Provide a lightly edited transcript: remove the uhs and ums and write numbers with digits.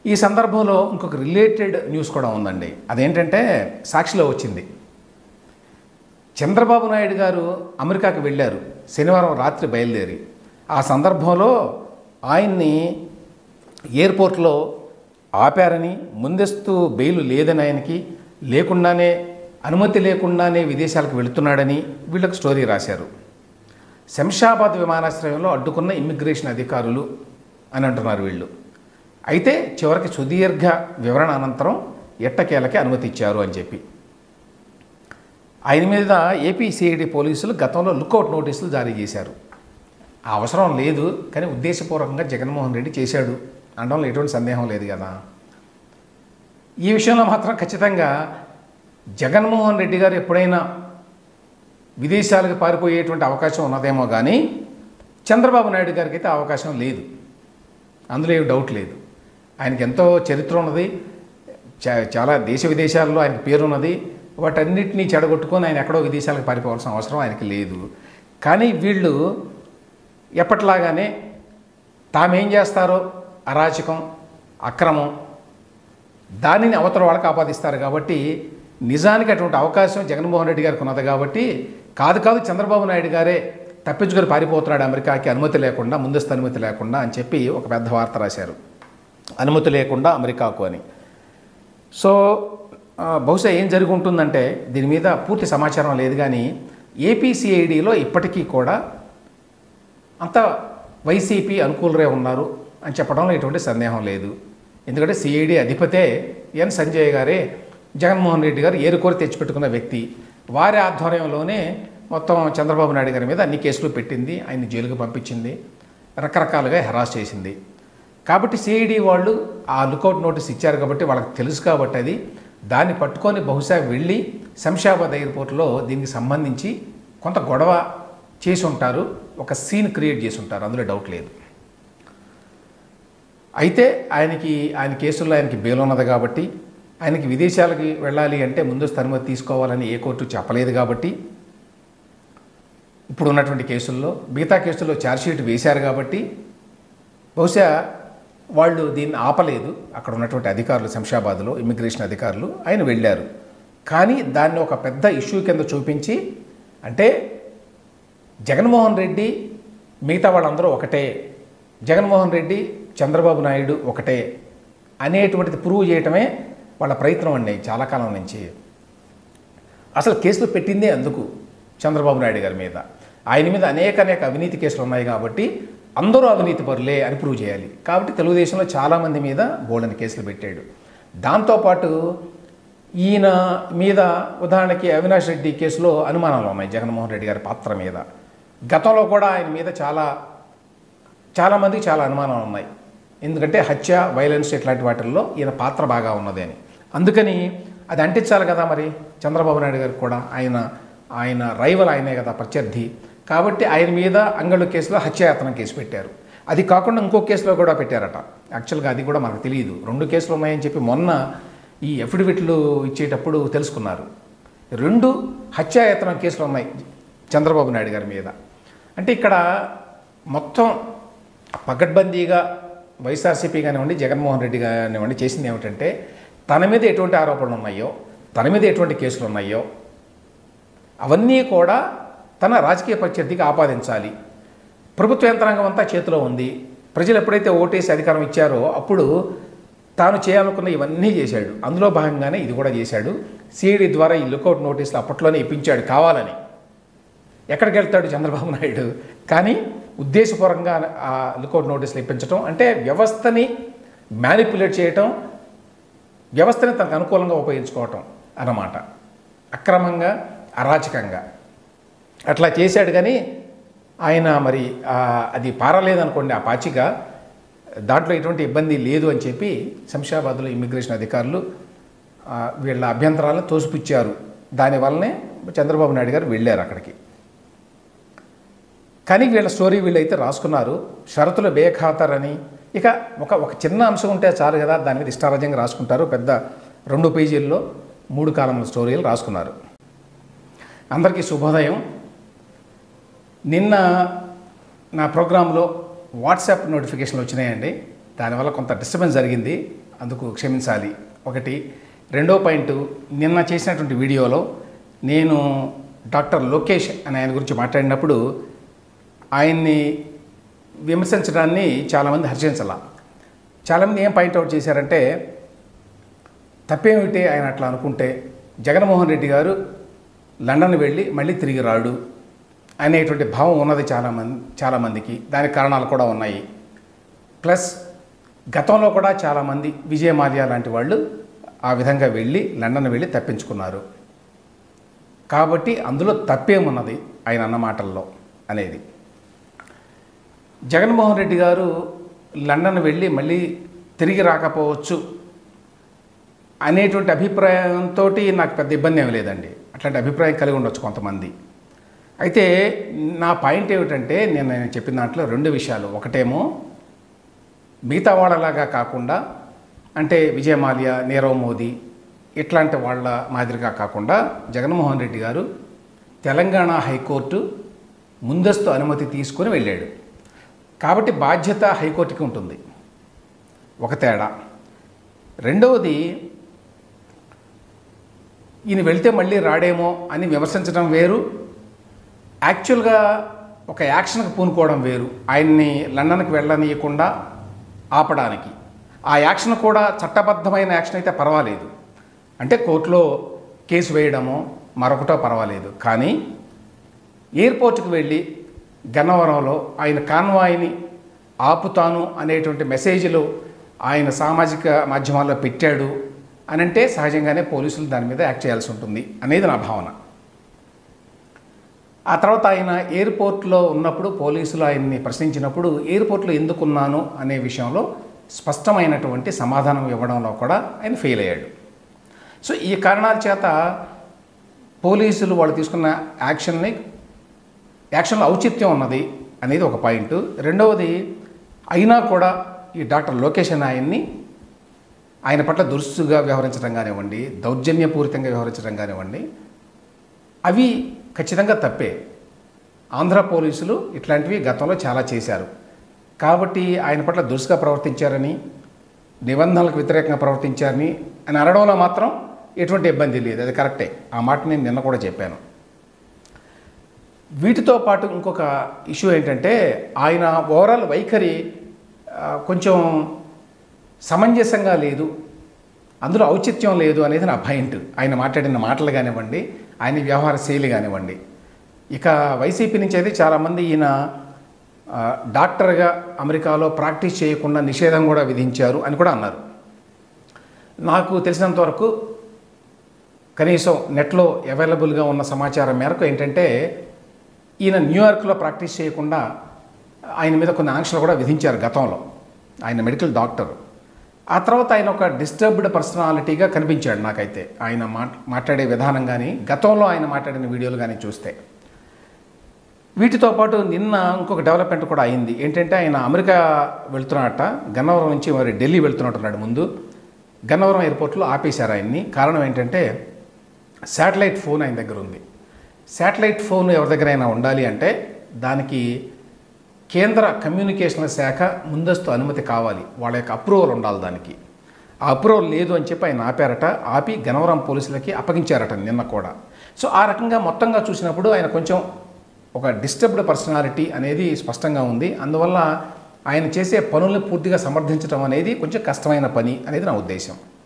ఈ సందర్భంలో ఇంకొక రిలేటెడ్ న్యూస్ కూడా ఉందండి. అదేంటంటే సాక్షిలో వచ్చింది. చంద్రబాబు నాయుడు గారు అమెరికాకి వెళ్ళారు శనివారం రాత్రి బయలుదేరి. ఆ సందర్భంలో ఆయన్ని ఎయిర్పోర్ట్లో ఆపారని, ముందస్తు బెయిల్ లేదని, ఆయనకి లేకుండానే అనుమతి లేకుండానే విదేశాలకు వెళుతున్నాడని వీళ్ళకి స్టోరీ రాశారు. శంషాబాద్ విమానాశ్రయంలో అడ్డుకున్న ఇమ్మిగ్రేషన్ అధికారులు అని అంటున్నారు వీళ్ళు. అయితే చివరికి సుదీర్ఘ వివరణ అనంతరం ఎట్టకేలకి అనుమతి ఇచ్చారు అని చెప్పి ఆయన మీద ఏపీ సిఐడి పోలీసులు గతంలో లుకౌట్ నోటీసులు జారీ చేశారు. ఆ అవసరం లేదు, కానీ ఉద్దేశపూర్వకంగా జగన్మోహన్ రెడ్డి చేశాడు అనడంలో ఎటువంటి సందేహం లేదు కదా. ఈ విషయంలో మాత్రం ఖచ్చితంగా జగన్మోహన్ రెడ్డి గారు ఎప్పుడైనా విదేశాలకు పారిపోయేటువంటి అవకాశం ఉన్నదేమో కానీ చంద్రబాబు నాయుడు గారికి అయితే అవకాశం లేదు, అందులో ఏమి డౌట్ లేదు. ఆయనకి ఎంతో చరిత్ర ఉన్నది, చాలా దేశ విదేశాల్లో ఆయనకి పేరున్నది. వాటన్నిటినీ చెడగొట్టుకొని ఆయన ఎక్కడో విదేశాలకు పారిపోవాల్సిన అవసరం ఆయనకి లేదు. కానీ వీళ్ళు ఎప్పట్లాగానే తామేం చేస్తారో అరాచకం, అక్రమం, దానిని అవతల వాళ్ళకి ఆపాదిస్తారు. కాబట్టి నిజానికి అటువంటి అవకాశం జగన్మోహన్ రెడ్డి గారికి ఉన్నది. కాబట్టి కాదు చంద్రబాబు నాయుడు గారే తప్పించుకొని పారిపోతున్నాడు అమెరికాకి అనుమతి లేకుండా, ముందస్తు అనుమతి లేకుండా అని చెప్పి ఒక పెద్ద వార్త రాశారు, అనుమతి లేకుండా అమెరికాకు అని. సో బహుశా ఏం జరిగి ఉంటుందంటే దీని మీద పూర్తి సమాచారం లేదు, కానీ ఏపీసీఐడిలో ఇప్పటికీ కూడా అంత వైసీపీ అనుకూలరే ఉన్నారు అని చెప్పడంలో ఎటువంటి సందేహం లేదు. ఎందుకంటే సిఐడి అధిపతే ఎన్ సంజయ్ గారే జగన్మోహన్ రెడ్డి గారు ఏరుకోరి తెచ్చిపెట్టుకున్న వ్యక్తి. వారి ఆధ్వర్యంలోనే మొత్తం చంద్రబాబు నాయుడు గారి మీద అన్ని కేసులు పెట్టింది, ఆయన్ని జైలుకు పంపించింది, రకరకాలుగా హెరాస్ చేసింది. కాబట్టి సిఐడి వాళ్ళు ఆ లుకౌట్ నోటీస్ ఇచ్చారు కాబట్టి వాళ్ళకి తెలుసు. కాబట్టి అది దాన్ని పట్టుకొని బహుశా వెళ్ళి శంషాబాద్ ఎయిర్పోర్ట్లో దీనికి సంబంధించి కొంత గొడవ చేసి ఉంటారు, ఒక సీన్ క్రియేట్ చేసి ఉంటారు, అందులో డౌట్ లేదు. అయితే ఆయన కేసుల్లో ఆయనకి బెయిల్ ఉన్నది కాబట్టి, ఆయనకి విదేశాలకి వెళ్ళాలి అంటే ముందస్తు అనుమతి తీసుకోవాలని ఏ కోర్టు చెప్పలేదు. కాబట్టి ఇప్పుడు ఉన్నటువంటి కేసుల్లో మిగతా కేసుల్లో ఛార్జ్షీట్ వేశారు. కాబట్టి బహుశా వాళ్ళు దీన్ని ఆపలేదు. అక్కడ ఉన్నటువంటి అధికారులు, శంషాబాద్లో ఇమ్మిగ్రేషన్ అధికారులు, ఆయన వెళ్ళారు. కానీ దాన్ని ఒక పెద్ద ఇష్యూ కింద చూపించి, అంటే జగన్మోహన్ రెడ్డి మిగతా వాళ్ళందరూ ఒకటే, జగన్మోహన్ రెడ్డి చంద్రబాబు నాయుడు ఒకటే అనేటువంటిది ప్రూవ్ చేయటమే వాళ్ళ ప్రయత్నం అండి చాలా కాలం నుంచి. అసలు కేసులు పెట్టిందే అందుకు చంద్రబాబు నాయుడు గారి మీద. ఆయన మీద అనేక అవినీతి కేసులు ఉన్నాయి కాబట్టి అందరూ అవినీతి పరులే అని ప్రూవ్ చేయాలి. కాబట్టి తెలుగుదేశంలో చాలామంది మీద బోల్డని కేసులు పెట్టాడు. దాంతోపాటు ఈయన మీద ఉదాహరణకి అవినాష్ రెడ్డి కేసులో అనుమానాలు ఉన్నాయి జగన్మోహన్ రెడ్డి గారి పాత్ర మీద. గతంలో కూడా ఆయన మీద చాలామందికి చాలా అనుమానాలు ఉన్నాయి. ఎందుకంటే హత్య, వైలెన్స్ ఇట్లాంటి వాటిల్లో ఈయన పాత్ర బాగా ఉన్నది అని. అందుకని అది అంటించాలి కదా మరి చంద్రబాబు నాయుడు గారికి కూడా. ఆయన రైవల్ ఆయనే కదా, ప్రత్యర్థి. కాబట్టి ఆయన మీద అంగళ్ళు కేసులో హత్యాయత్నం కేసు పెట్టారు. అది కాకుండా ఇంకో కేసులో కూడా పెట్టారట. యాక్చువల్గా అది కూడా మనకు తెలియదు. 2 కేసులు ఉన్నాయని చెప్పి మొన్న ఈ ఎఫిడవిట్లు ఇచ్చేటప్పుడు తెలుసుకున్నారు. 2 హత్యాయత్నం కేసులు ఉన్నాయి చంద్రబాబు నాయుడు గారి మీద. అంటే ఇక్కడ మొత్తం పకడ్బందీగా వైఎస్ఆర్సీపీ కానివ్వండి, జగన్మోహన్ రెడ్డి కానివ్వండి చేసింది ఏమిటంటే, తన మీద ఎటువంటి ఆరోపణలు ఉన్నాయో, తన మీద ఎటువంటి కేసులు ఉన్నాయో అవన్నీ కూడా తన రాజకీయ ప్రత్యర్థికి ఆపాదించాలి. ప్రభుత్వ యంత్రాంగం అంతా చేతిలో ఉంది. ప్రజలు ఎప్పుడైతే ఓటేసి అధికారం ఇచ్చారో అప్పుడు తాను చేయాలనుకున్న ఇవన్నీ చేశాడు. అందులో భాగంగానే ఇది కూడా చేశాడు. సిఐడి ద్వారా ఈ లుకౌట్ నోటీసులు అప్పట్లోనే ఇప్పించాడు కావాలని. ఎక్కడికి వెళ్తాడు చంద్రబాబు నాయుడు? కానీ ఉద్దేశపూర్వకంగా ఆ లుకౌట్ నోటీసులు ఇప్పించడం అంటే వ్యవస్థని మ్యానిపులేట్ చేయటం, వ్యవస్థని తనకు అనుకూలంగా ఉపయోగించుకోవటం అన్నమాట. అక్రమంగా, అరాచకంగా అట్లా చేశాడు. కానీ ఆయన మరి అది పారలేదనుకోండి ఆ పాచిక, దాంట్లో ఎటువంటి ఇబ్బంది లేదు అని చెప్పి శంషాబాద్లో ఇమ్మిగ్రేషన్ అధికారులు వీళ్ళ అభ్యంతరాలను తోసిపుచ్చారు. దానివల్లనే చంద్రబాబు నాయుడు గారు వెళ్ళారు అక్కడికి. కానీ వీళ్ళ స్టోరీ వీళ్ళైతే రాసుకున్నారు, షరతులు బేఖాతరని. ఇక ఒక చిన్న అంశం ఉంటే చాలు కదా, దాని మీద ఇష్టారాజ్యంగా రాసుకుంటారు. పెద్ద 2 పేజీల్లో 3 కాలముల స్టోరీలు రాసుకున్నారు. అందరికీ శుభోదయం. నిన్న నా ప్రోగ్రాంలో వాట్సాప్ నోటిఫికేషన్లు వచ్చినాయండి. దానివల్ల కొంత డిస్టర్బెన్స్ జరిగింది. అందుకు క్షమించాలి ఒకటి. రెండో పాయింట్, నిన్న చేసినటువంటి వీడియోలో నేను డాక్టర్ లోకేష్ అని ఆయన గురించి మాట్లాడినప్పుడు ఆయన్ని విమర్శించడాన్ని చాలామంది హర్షించాల. చాలామంది ఏం పాయింట్అవుట్ చేశారంటే, తప్పేమిటి ఆయన అట్లా అనుకుంటే, జగన్మోహన్ రెడ్డి గారు లండన్ వెళ్ళి మళ్ళీ తిరిగి రాడు అనేటువంటి భావం ఉన్నది చాలామందికి. దానికి కారణాలు కూడా ఉన్నాయి. ప్లస్ గతంలో కూడా చాలామంది విజయ మాల్యా లాంటి వాళ్ళు ఆ విధంగా వెళ్ళి లండన్ వెళ్ళి తప్పించుకున్నారు. కాబట్టి అందులో తప్పేమున్నది ఆయన అన్న మాటల్లో అనేది. జగన్మోహన్ రెడ్డి గారు లండన్ వెళ్ళి మళ్ళీ తిరిగి రాకపోవచ్చు అనేటువంటి అభిప్రాయంతో నాకు పెద్ద ఇబ్బంది ఏమి లేదండి. అట్లాంటి అభిప్రాయం కలిగి ఉండొచ్చు కొంతమంది. అయితే నా పాయింట్ ఏమిటంటే, నేను చెప్పిన దాంట్లో రెండు విషయాలు. ఒకటేమో మిగతా వాళ్ళలాగా కాకుండా, అంటే విజయమాల్యా, నీరవ్ మోదీ ఇట్లాంటి వాళ్ళ మాదిరిగా కాకుండా జగన్మోహన్ రెడ్డి గారు తెలంగాణ హైకోర్టు ముందస్తు అనుమతి తీసుకుని వెళ్ళాడు. కాబట్టి బాధ్యత హైకోర్టుకి ఉంటుంది. ఒక తేడా. రెండవది, ఈయన వెళ్తే మళ్ళీ రాడేమో అని విమర్శించడం వేరు, యాక్చువల్గా ఒక యాక్షన్కి పూనుకోవడం వేరు. ఆయన్ని లండన్కి వెళ్ళనీయకుండా ఆపడానికి. ఆ యాక్షన్ కూడా చట్టబద్ధమైన యాక్షన్ అయితే పర్వాలేదు, అంటే కోర్టులో కేసు వేయడమో మరొకటో పర్వాలేదు. కానీ ఎయిర్పోర్ట్కి వెళ్ళి గన్నవరంలో ఆయన కాన్వాయ్ని ఆపుతాను అనేటువంటి మెసేజ్లు ఆయన సామాజిక మాధ్యమాల్లో పెట్టాడు అని అంటే సహజంగానే పోలీసులు దాని మీద యాక్ట్ చేయాల్సి ఉంటుంది అనేది నా భావన. ఆ తర్వాత ఆయన ఎయిర్పోర్ట్లో ఉన్నప్పుడు పోలీసులు ఆయన్ని ప్రశ్నించినప్పుడు ఎయిర్పోర్ట్లో ఎందుకున్నాను అనే విషయంలో స్పష్టమైనటువంటి సమాధానం ఇవ్వడంలో కూడా ఆయన ఫెయిల్ అయ్యాడు. సో ఈ కారణాల చేత పోలీసులు వాళ్ళు తీసుకున్న యాక్షన్లో ఔచిత్యం ఉన్నది అనేది ఒక పాయింట్. రెండవది, అయినా కూడా ఈ డాక్టర్ లోకేష్ అని ఆయన పట్ల దురుసుగా వ్యవహరించడం కానివ్వండి, దౌర్జన్యపూరితంగా వ్యవహరించడం కానివ్వండి, అవి ఖచ్చితంగా తప్పే. ఆంధ్ర పోలీసులు ఇట్లాంటివి గతంలో చాలా చేశారు. కాబట్టి ఆయన పట్ల దురుసుగా ప్రవర్తించారని, నిబంధనలకు వ్యతిరేకంగా ప్రవర్తించారని అని అనడంలో మాత్రం ఎటువంటి ఇబ్బంది లేదు, అది కరెక్టే. ఆ మాట నేను నిన్న కూడా చెప్పాను. వీటితో పాటు ఇంకొక ఇష్యూ ఏంటంటే, ఆయన ఓవరాల్ వైఖరి కొంచెం సమంజసంగా లేదు, అందులో ఔచిత్యం లేదు అనేది నా పాయింట్. ఆయన మాట్లాడిన మాటలు కానివ్వండి, ఆయన వ్యవహార శైలి కానివ్వండి. ఇక వైసీపీ నుంచి అయితే చాలామంది ఈయన డాక్టర్గా అమెరికాలో ప్రాక్టీస్ చేయకుండా నిషేధం కూడా విధించారు అని కూడా అన్నారు. నాకు తెలిసినంత వరకు కనీసం నెట్లో అవైలబుల్గా ఉన్న సమాచారం మేరకు ఏంటంటే, ఈయన న్యూయార్క్లో ప్రాక్టీస్ చేయకుండా ఆయన మీద కొన్ని ఆంక్షలు కూడా విధించారు గతంలో. ఆయన మెడికల్ డాక్టర్. ఆ తర్వాత ఆయన ఒక డిస్టర్బ్డ్ పర్సనాలిటీగా కనిపించాడు నాకైతే, ఆయన మాట్లాడే విధానం కానీ, గతంలో ఆయన మాట్లాడిన వీడియోలు కానీ చూస్తే. వీటితో పాటు నిన్న ఇంకొక డెవలప్మెంట్ కూడా అయింది. ఏంటంటే, ఆయన అమెరికా వెళ్తున్నట్ట, గన్నవరం నుంచి మరి ఢిల్లీ వెళ్తున్నట్టున్నాడు. ముందు గన్నవరం ఎయిర్పోర్ట్లో ఆపేశారు ఆయన్ని. కారణం ఏంటంటే, శాటిలైట్ ఫోన్ ఆయన దగ్గర ఉంది. శాటిలైట్ ఫోన్ ఎవరి దగ్గర అయినా ఉండాలి అంటే దానికి కేంద్ర కమ్యూనికేషన్ల శాఖ ముందస్తు అనుమతి కావాలి, వాళ్ళ యొక్క అప్రూవల్ ఉండాలి దానికి. ఆ అప్రూవల్ లేదు అని చెప్పి ఆయన ఆపారట. ఆపి గన్నవరం పోలీసులకి అప్పగించారట నిన్న కూడా. సో ఆ రకంగా మొత్తంగా చూసినప్పుడు ఆయన కొంచెం ఒక డిస్టర్బ్డ్ పర్సనాలిటీ అనేది స్పష్టంగా ఉంది. అందువల్ల ఆయన చేసే పనులను పూర్తిగా సమర్థించడం అనేది కొంచెం కష్టమైన పని అనేది నా ఉద్దేశం.